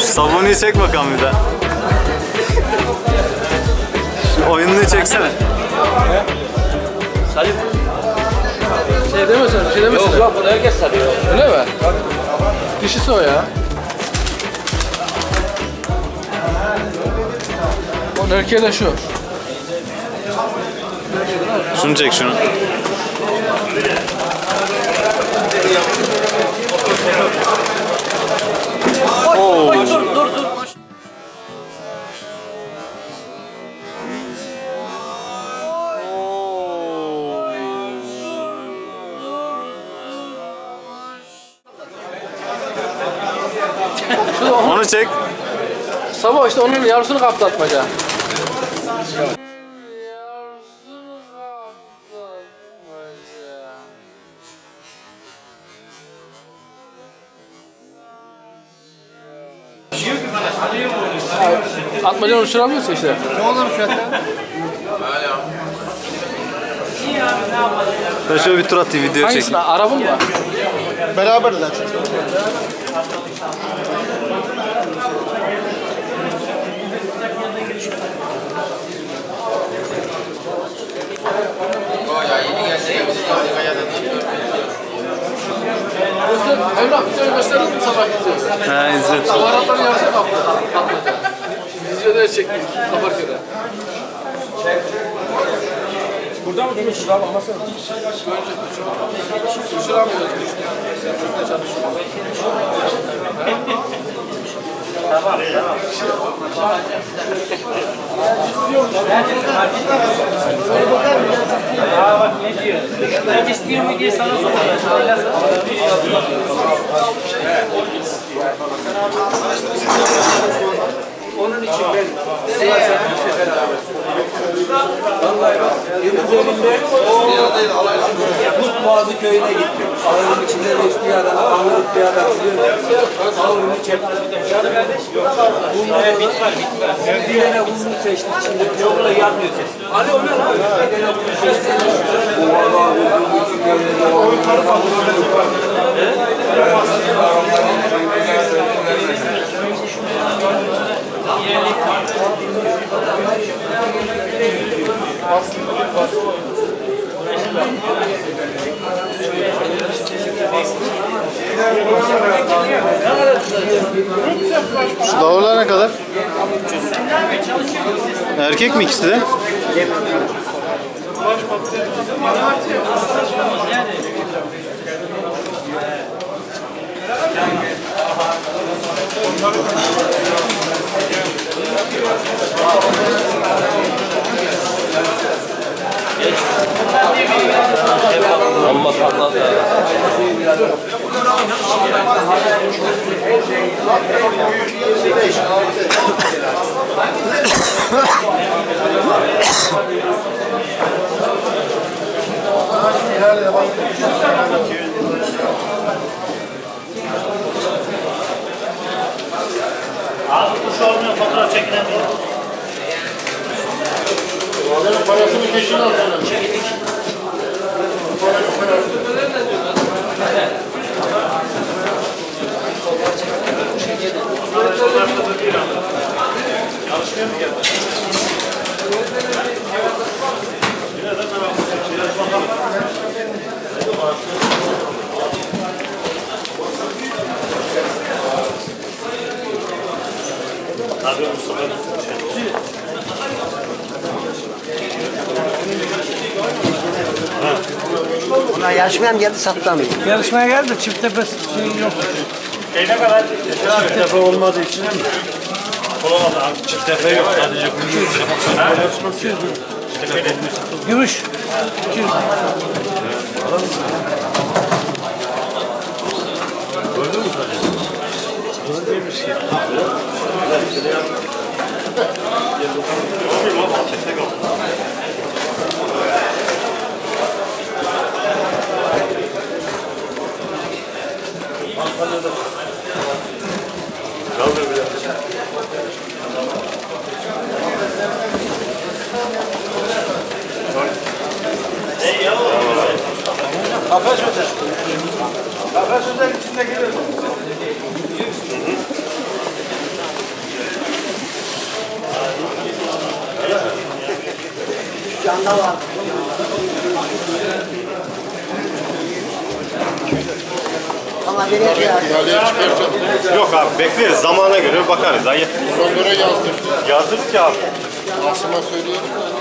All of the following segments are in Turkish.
Sabuni'yi çek bakalım bir daha. Şu oyununu çeksene. Sarayım. Şey demesin, bir şey demesin. Yok, bunu herkes sarıyor. Öyle mi? Dişisi o ya. Onun erkeği de şu. Şunu çek şunu. Oo. Dur. Onu çek. Sabah işte onun yavrusunu kaplatmaca. Atmaca uçuramıyorsun işte. Ne olur fiyatlar? Ben şöyle bir tur atayım, video çekeyim. Hangisine? Araba mı var? Beraber zaten. Emrah bir tane gösterir mi sabah gidiyoruz? Ha, izledim. Baharatların yarısı kaplı. Videoda çektik Kaparköy'de. Burada mı durmuşuz abi? Anlasana. Uçuramıyoruz. Tamam. Aa bak ne diyor? Ben istiyor mu diye sana soruyor. Onun için ben vallahi bak üzerinde Kurt Boğazı köyüne gittim. Ağırın içinde resmi adam, ağırlık bir adam biliyor musun? Ağırını çekti. Bit var. Bir tane kumunu seçtik. Şimdi yolda yanmıyor ses. Ali o ne lan? Bir tane kumunu seçtik. O yukarı kaldırıyor. Şu davullar ne kadar? Erkek mi ikisi de? Amma patladı. Abi kuş olmuyor, fotoğraf çekilemiyor. Adamın parasını peşin alacağım. Çalışmıyor mu geldi? Abi Mustafa'nın Buna yarışmaya mı geldi satlamıyor? Yarışmaya geldi de çift tepe şey yok. ne kadar? Çift tepe olmadığı için mi? Olamadı abi. Çift tepe yok. Sadece gümüş. Gümüş. 200. Gördün mü sadece? Gördüğümüz şey. Kafes özel. Kafes özel içinde gelir. Canda var. Ama nereye ya? İhaleye çıkaracağım. Yok abi bekleriz. Zamana göre bakarız. Ayı. Ona göre yazdır. Yazdık ki abi. Asım'a söyleyelim.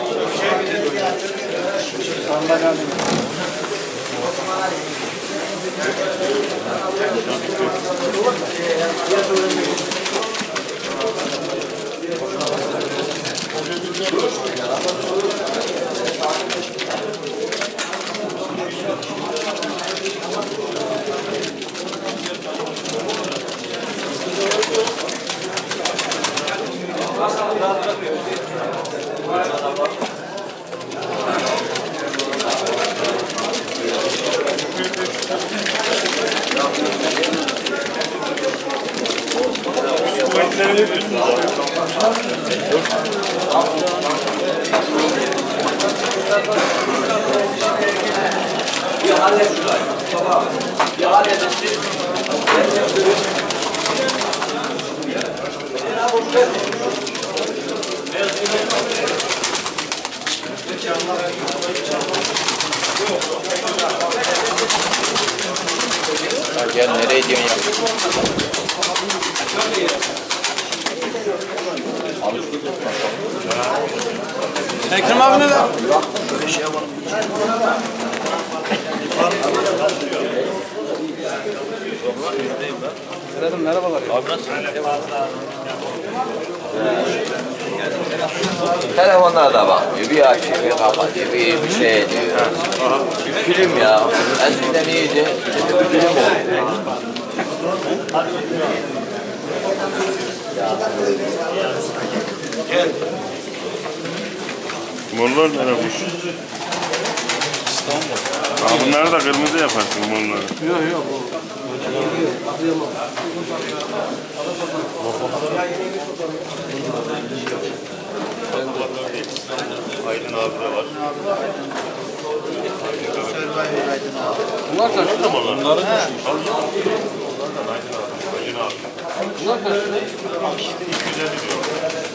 Kuvvetleri ne diyorsunuz abi? Bir hallet şurayı. Tamam. Bir halledin siz. Gel nereye gidiyorsun ya? Ekrem abi ne lan? Telefonlara da bakmıyor. Bir açıyor, bir kapatıyor, bir şey diyor. Bir film ya. Eskiden iyiydi. Şimdi bir film oldu. Morlar nereye kuş? İstanbul. Aa, bunları da kırmızı yaparsın morları. Yok yok. Aydın abi de var. Bunlar kaç? Bunların düşmüş. Aydın abi. Bunlar kaç? 250 diyor.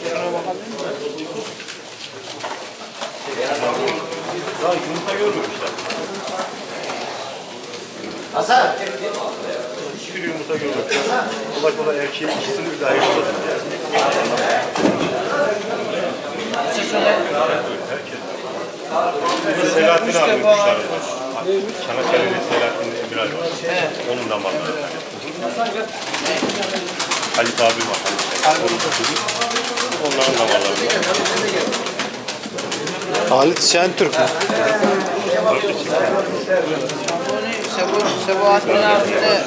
Daha yumurta görmemişler. Hasan. Hiçbir yumurta görmemişler. Kolay kolay erkeğin ikisini bir daha yumurtadım yani. Herkes. Selahattin abi kuşları var. Çanakkale'de Selahattin Emiral var. Onun damarları. Halit abi var. Onların damarları var. Halit Şentürk mü? Sebahattin abi de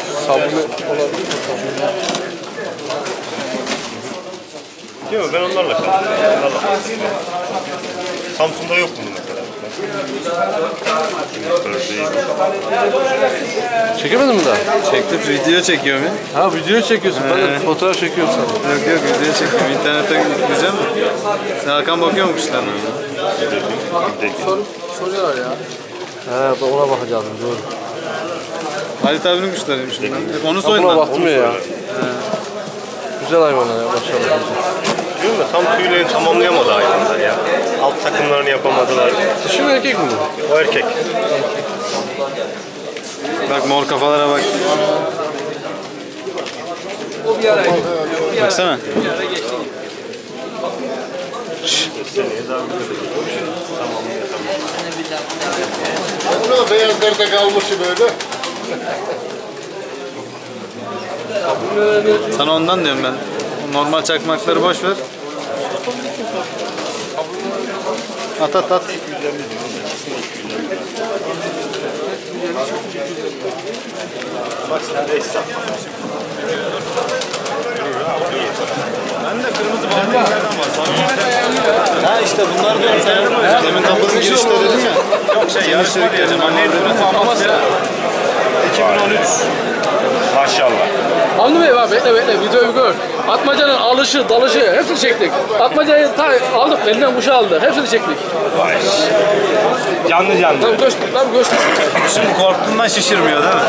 Değil mi? Ben onlarla çalışıyorum. Samsun'da yok bunun mesela. Çekemedin mi daha? Çektim, video çekiyorum ya. Ha video çekiyorsun. Ben de fotoğraf çekiyorum sana. Yok video çekiyorum. İnternete yükleyeceğim mi? Sen Hakan bakıyor mu kuşlarına? Soruyorlar ya. He ona bakacağım doğru. Halit abinin kuşlarıymış bunlar. Hep onu Buna soyun baktım ya. Güzel hayvanlar ya maşallah. Diyorum ya tam tüylerini tamamlayamadı hayvanlar ya. Alt takımlarını yapamadılar. Dişi mi erkek mi bu? O erkek. Bak mor kafalara bak. O bir araydı. Baksana. Bir ara geçti. Seneye daha güzel. Burada beyazlarda kalmışı böyle. Sana ondan diyorum ben. Normal çakmakları boş ver. At at at. Bak sen de esnaf. Ben de kırmızı balonlardan var. Ha işte bunlar diyorum sen. Demin kapının girişte dedin ya. Yok şey yarışma diyeceğim. Neydi bu? Amasya. 2013. Maşallah. Hamdi Bey bak bekle videoyu bir gör. Atmaca'nın alışı, dalışı hepsini çektik. Atmaca'yı aldık, elinden kuşu aldı. Hepsini çektik. Vay. Canlı canlı. Tabii göster. Şimdi korktuğundan şişirmiyor değil mi?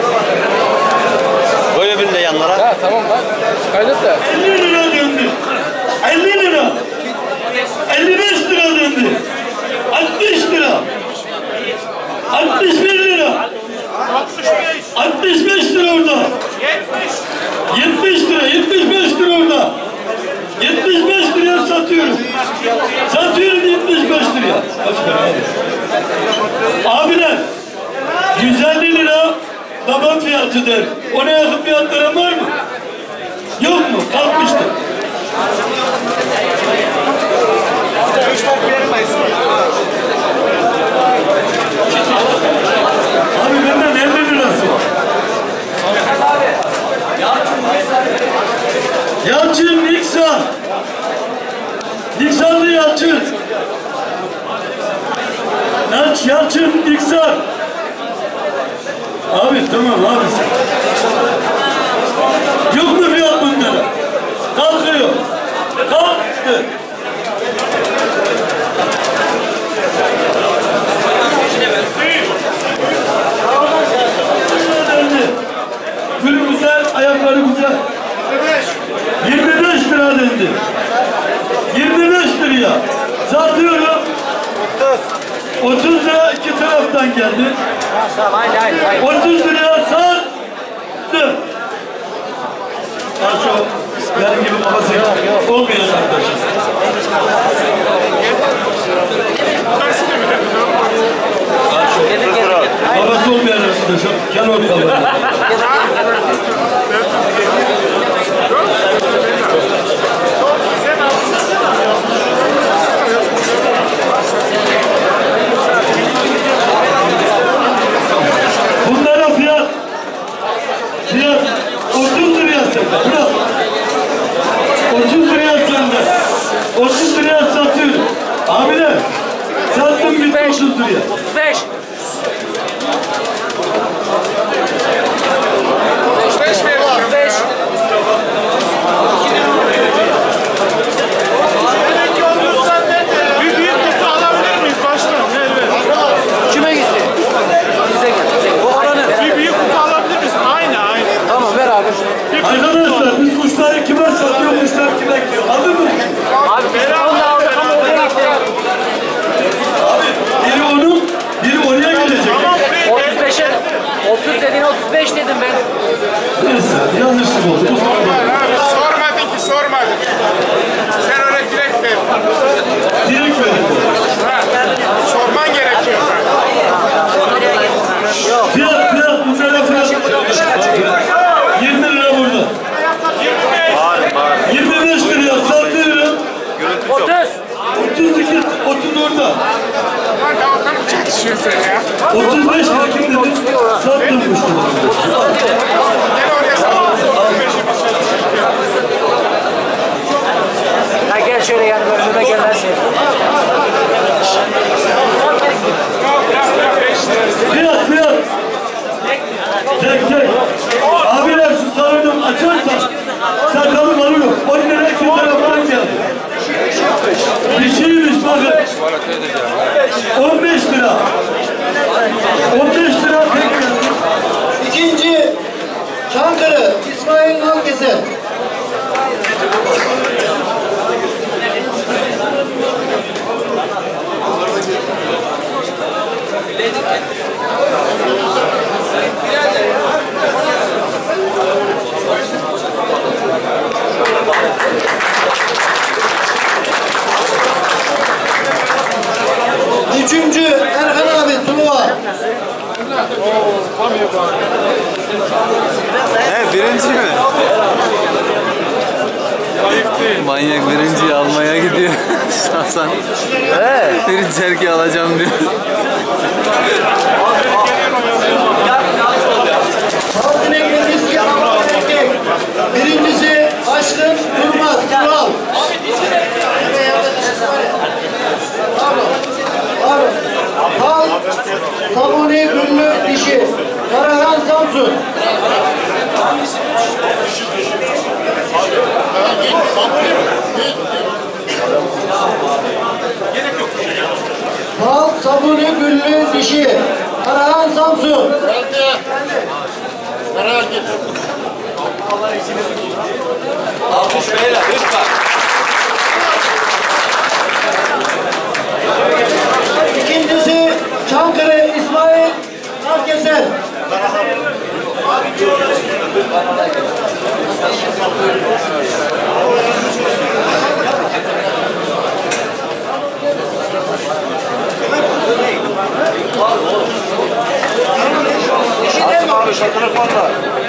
Böyle bir de yanlara. Ha tamam bak. Kaydet de. 50 lira döndü. 50 lira. 55 lira döndü. kaldı der. Ona yakın bir at veren var mı? Yok mu? Kalkmıştır. Abi benden 50 lirası var. Yalçın Niksan. Niksanlı Yalçın. Yalçın Niksan. Abi tamam abi. Yok mu fiyat bunlara? Kalkıyor. Kalktı. Gül güzel, ayakları güzel. 25 lira dendi. 25 liraya. Satıyorum. 30 lira iki taraftan geldi. 30 liraya sattım. Şu benim gibi babası olmayan arkadaşım. Babası olmayan arkadaşım. Gel oraya. Bunlara fiyat 30 liraya sende. Bırak. 30 liraya sende. 30 liraya satıyorum. Abiler sattım bitti 30 liraya. 35. 35 ver. 35. Bir büyük kutu alabilir miyiz başkanım? Kime gitti? Bize gitti. Bu oranı. Bir büyük kutu alabilir miyiz? Aynı. Tamam ver abi. Arkadaşlar biz kuşları kime satıyor, kuşlar kime gidiyor? Anladın mı? Abi biz onu aldık ama oraya gitti. Abi biri onun, biri oraya gidecek. 35'e 30 dediğine 35 dedim ben. Neyse yanlışlık oldu. Sormadın ki sormadın. Sen öyle direkt ver. Direkt verin. Sorman gerekiyor. Fiyat, bunlara fiyat. 20 lira burada. 25 liraya satıyorum. 30. 32, 30 orada. Dalga mı çekişiyorsun ya? 35 lira kim dedi? Sattım kuşları. Gel oraya sağ Ya gel şöyle yani önüme gelmezsin. Fiyat. Tek. Abiler şu salonu açarsan sakalım alıyor. 10 lira iki taraftan geldi. Bir şeymiş bakın. 15 lira. 15 lira tek geldi. İkinci Çankırı İsmail Nalkeser. Üçüncü Erhan abi Suluva. Birinci mi? Manyak birinciyi almaya gidiyor. Hasan. Birinci erkeği alacağım diyor. Birincisi Aşkın Durmaz Kural. Hal Sabuni Güllü Dişi. Karahan Samsun. Hal Sabuni Güllü Dişi. Karahan Samsun. Merak etme. Alkış beyler lütfen. İkincisi Çankırı İsmail Nalkeser. Abi satılık var da.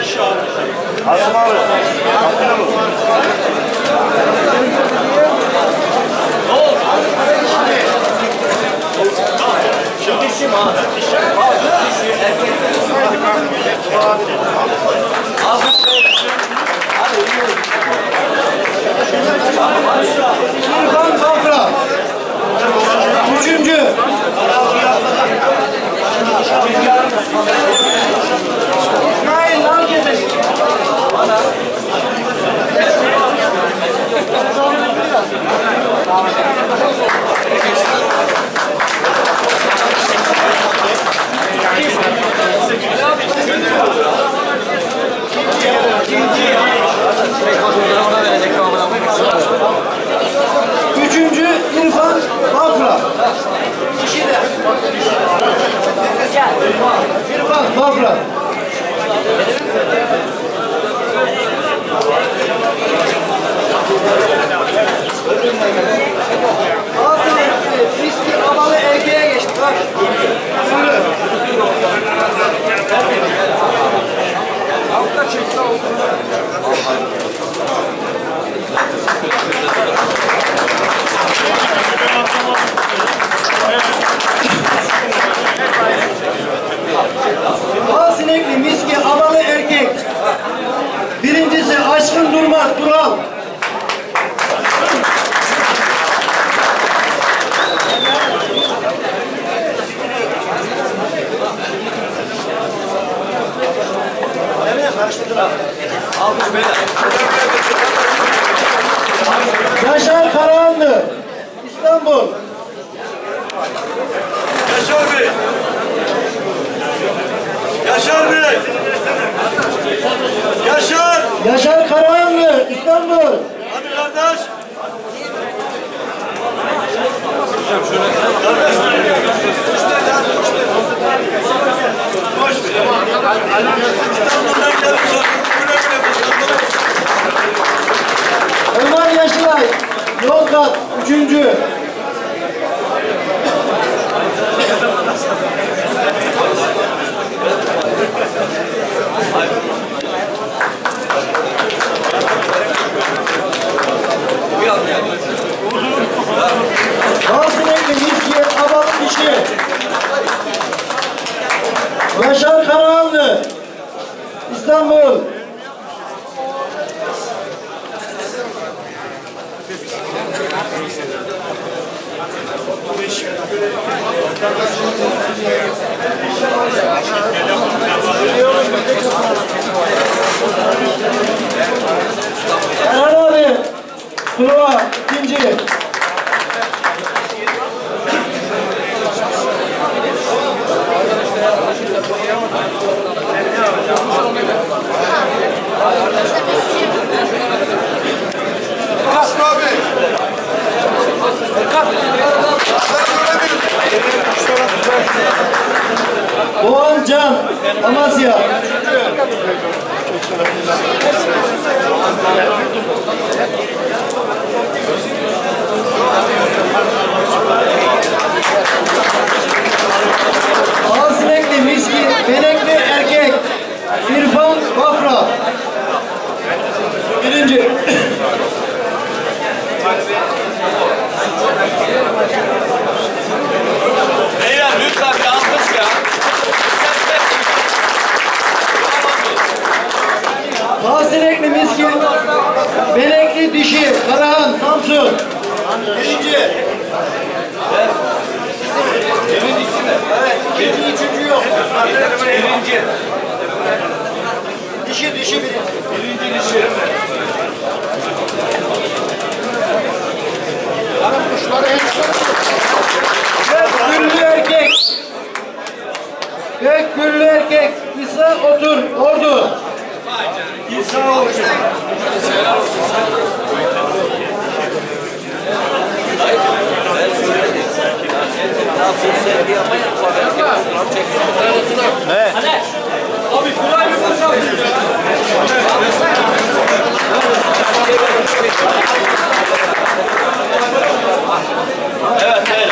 Karahanlı, İstanbul. Yaşar Bey. Yaşar Bey. Yaşar. Yaşar Karahanlı, İstanbul. Hadi kardeş. İstanbul'dan gelmiş. Ömer Yaşılay, Yozgat, 3. Malsınekli, Miski, Abat, Dişi. Yaşar Karahanlı, İstanbul. Erhan abi, Kulağa, 2. Doğan Can, Amasya. Ağzınekli, Miski, Benekli, Erkek. İrfan, Bafra. 1. Beyler lütfen bir alkış ya. Ağzınekli, Miski, Benekli, Dişi, Karahan, Samsun. 1. Birincisi mi? Evet, 2. 3. yok. Birinci. Dişi 1. Birinci dişi. Gökgüllü erkek. Gökgüllü erkek. İsa otur. Ordu. İsa olsun. Abi kolay bir boşalt. Evet, evet.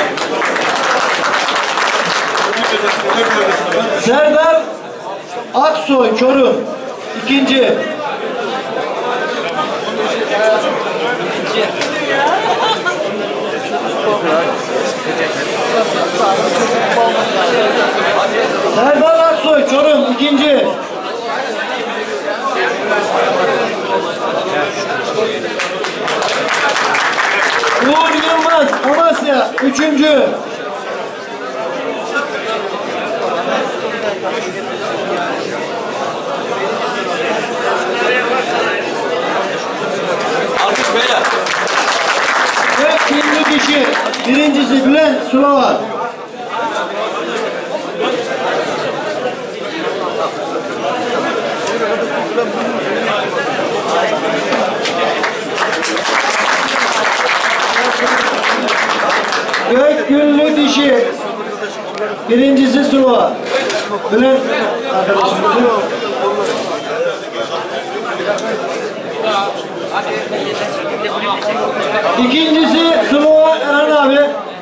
Serdar Aksoy Çorum. 2. Serdar Aksoy Çorum. 2. Uğur Yılmaz Amasya. 3. Alkış beyler. Gökgüllü Dişi. 1. Bülent Sulavar. Gökgüllü Dişi. 1. Sulavar. Bülent arkadaşımızın. 2. Sulavar Erhan abi.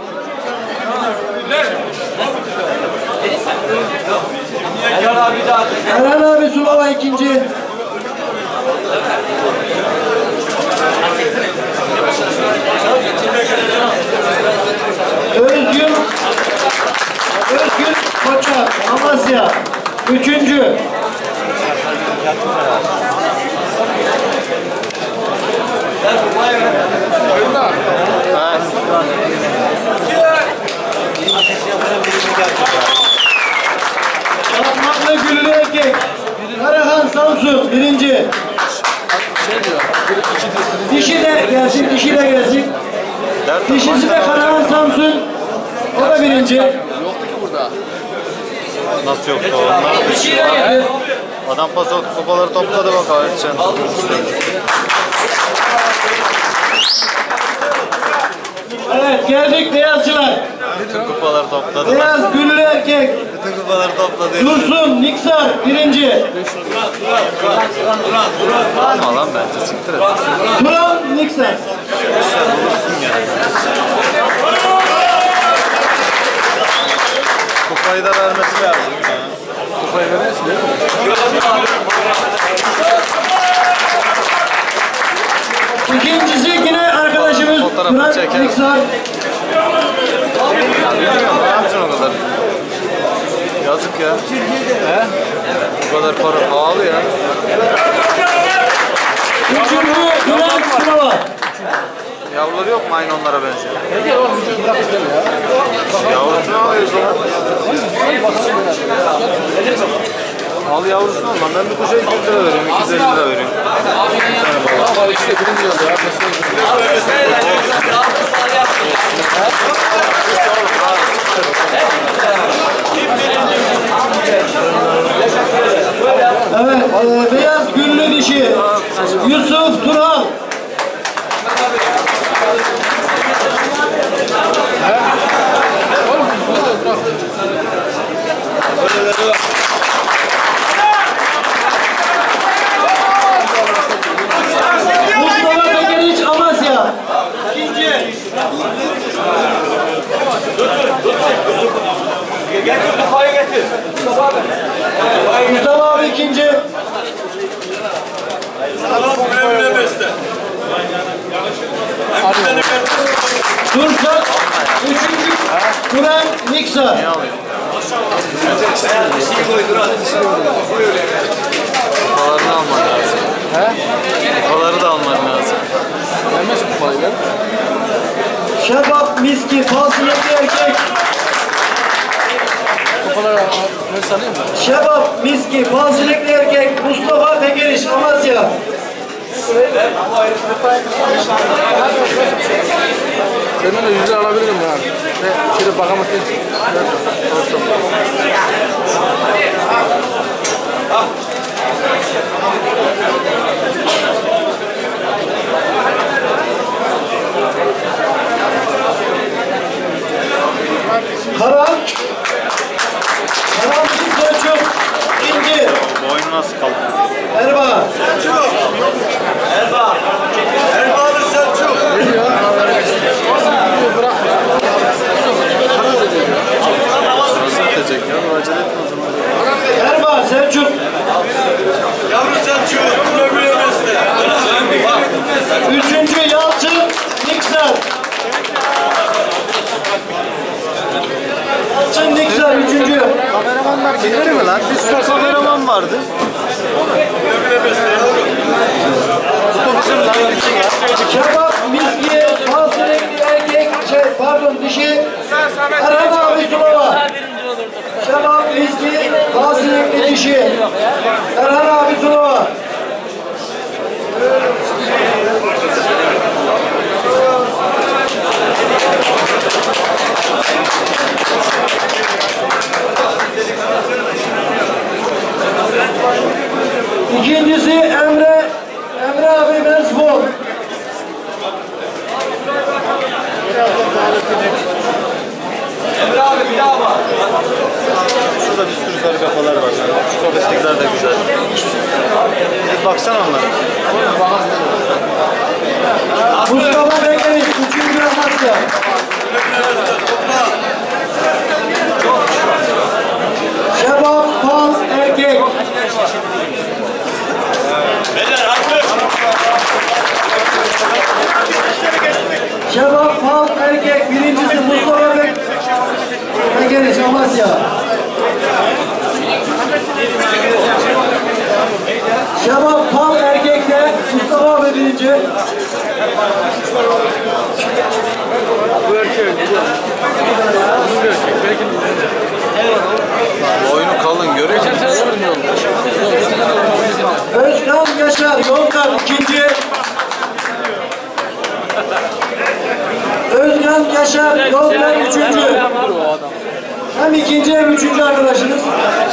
Erhan abi daha. Erhan abi Sulava 2. Özgür Koçak Amasya 3. Fatmaklı Güllü erkek. Karahan Samsun 1. Dişi de gelsin. Dişisi de Karahan Samsun. O da birinci. Yoktu ki burada. Nasıl yoktu? Onlar da bir şey var. Adam pası kupaları topladı bak abi. Evet, geldik beyazcılar. Bütün kupaları topladı. Beyaz güllü erkek. Bütün kupaları topladı. Dursun Niksar birinci. Alma lan bence siktir et. Turan Niksar. Bulursun yani. Kupayı da vermesi lazım. Kupayı vermesi değil mi? İkincisi yine arkadaşımız Fotoğrafı Turan çekelim. Niksar. Bilmiyorum ne yapacaksın o kadar. Yazık ya. He? Bu kadar para pahalı ya. Üçüncü Turan Sınava. Yavruları yok mu aynı onlara benziyor? Ne diyor oğlum vücudu bırak işte ya. Yavrusunu alıyoruz lan. Al yavrusunu al lan. Ben bir kuşa 200 lira veriyorum, 250 lira veriyorum. Var işte birinci oldu ya. Evet, beyaz güllü dişi Yusuf Tural. Mustafa Tekeriç Amasya. Getir kupayı getir. Mustafa abi ikinci. Dursun üçüncü. Turan Niksar. Kupalarını alman lazım. He? Kupaları da alman lazım. Vermez kupayı ver. Şebap Miski Falsiyetli erkek. Kupaları ver sanayım mı? Şebap Miski Falsiyetli erkek Mustafa Tekeriç Amasya. Senden de 100 lira alabilirim yani. Ve şöyle bakamak için. Karan. Karan Selçuk. İnci. Boynu nasıl kalktı? Erbaa. Erbalı Selçuk. Ne diyor? Bırak. Nasıl bitecek ya? Bu acele etme o zaman. Erbaa Selçuk. Yavru Selçuk. Öbürü besle. Üçüncü Yalçın Niksar. Yalçın Niksar üçüncü. Kameramanlar gitti mi lan? Bir sürü kameraman vardı. Bu bizim lan gitsin ya. Şebap Miski Falsiyetli erkek dişi Erhan abi Sulava. Şebap Miski Falsiyetli dişi Erhan abi Sulava. İkincisi Emre abi Mensful. Emre abi bir daha bak. Şurada bir sürü sarı kafalar var. Şu kafestekiler de güzel. Bir baksana onlara. Mustafa Bekeriş, 3. Amasya. Şebap Pal erkek. Şebap Pal erkek. Birincisi Mustafa Bekeriş, Amasya. Şebap Pal erkekte Mustafa abi birinci. Bu erkek. Bu erkek. Belki Boynu kalın görüyor musun? geçen sene birinci oldu. Özkan Yaşar Yolkan ikinci. Özkan Başak Yoldan 3. Hem 2. hem 3. arkadaşınız.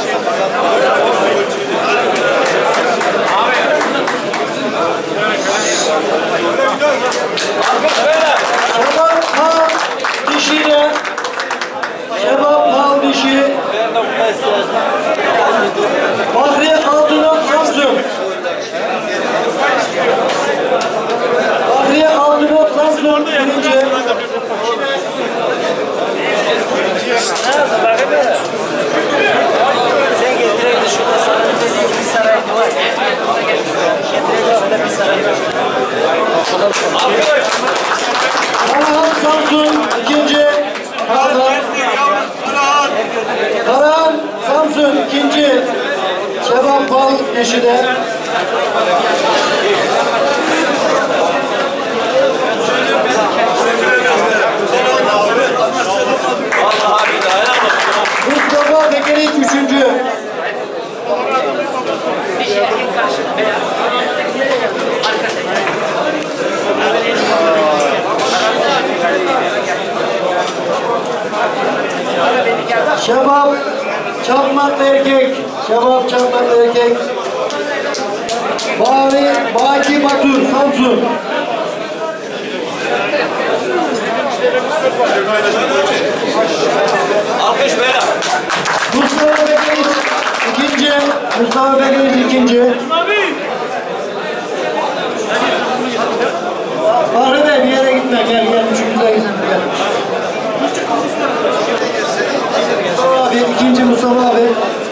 Şebap Pal dişiyle Şebap Pal dişi Bahri Altınok Samsun. Bahri Altınok Samsun birinci. Sen getireydin şurada sana bir saray var. Getireydin bir saray var. Karahan Samsun ikinci. Karahan Samsun ikinci. Şebap Pal eşide. Mustafa Bekeriç üçüncü. Şebap Çakmaklı erkek. Şebap Çakmaklı erkek. Baki Batur Samsun. Alkış beyler. Mustafa Bekeriç ikinci. Mustafa Bekeriç ikinci. Bahri Bey bir yere gitme. Gel gel. Üçüncüde gitme. Gel. Mustafa abi ikinci Mustafa abi.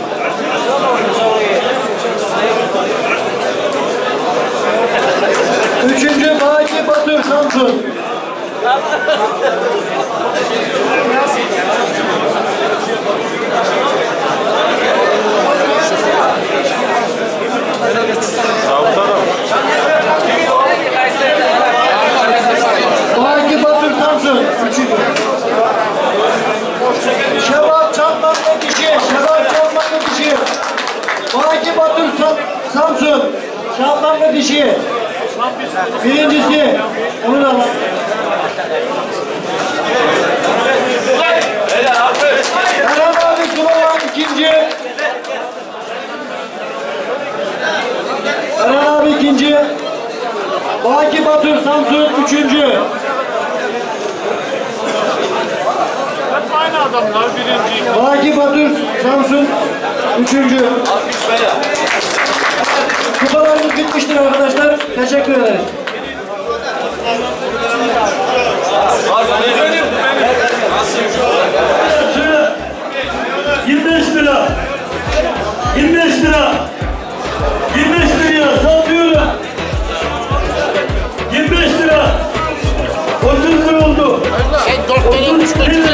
Üçüncü Baki Batur Samsun. Baki Batur Samsun. Üçüncü. Şebap Çakmaklı dişi. Şebap Çakmaklı dişi. Baki Batur Samsun. Çakmaklı dişi. Birincisi. Onu da bak. Erhan abi Sulaiman ikinci. Erhan abi ikinci. Baki Batur Samsun üçüncü. Hep aynı adamlar birinci. Baki Batur Samsun üçüncü. Kupalarımız bitmiştir arkadaşlar. Teşekkür ederiz. Şöyle 25 lira. 25 lira. 25 liraya satıyorum. 25 lira. 30 lira oldu. 30 lira.